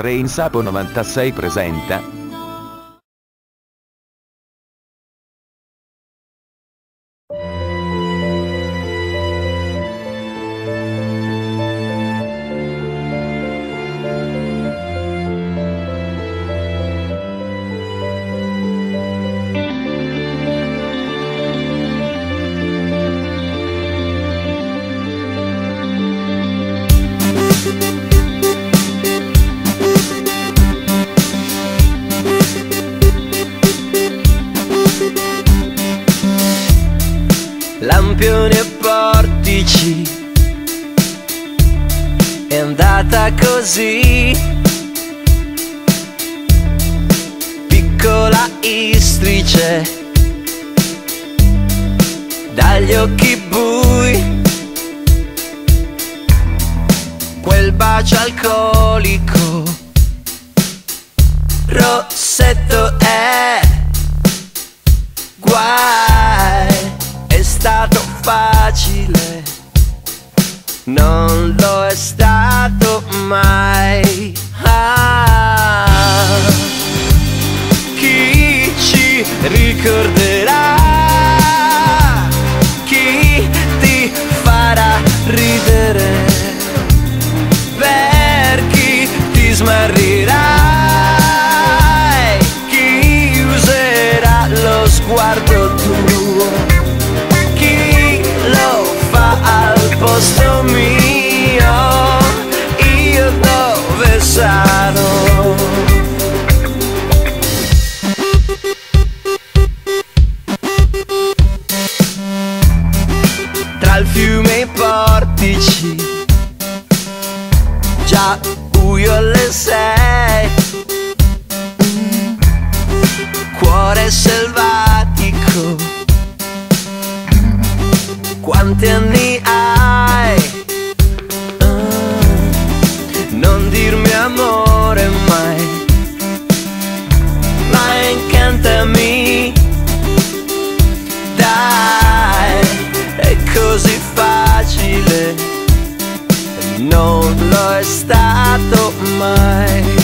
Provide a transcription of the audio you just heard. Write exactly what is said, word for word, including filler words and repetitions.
Train Sapo novantasei presenta lampioni e portici, è andata così. Piccola Istrice, dagli occhi bui, quel bacio alcolico, rossetto è guai. È stato facile, non lo è stato mai. Ah, chi ci ricorderà? Chi ti farà ridere? Per chi ti smarrirai? Chi userà lo sguardo tuo? Al posto mio, io dove sarò? Tra il fiume e i portici, già buio alle sei, cuore selvatico. Quanti anni hai? Uh, non dirmi amore mai, ma incantami. Dai, è così facile, non lo è stato mai.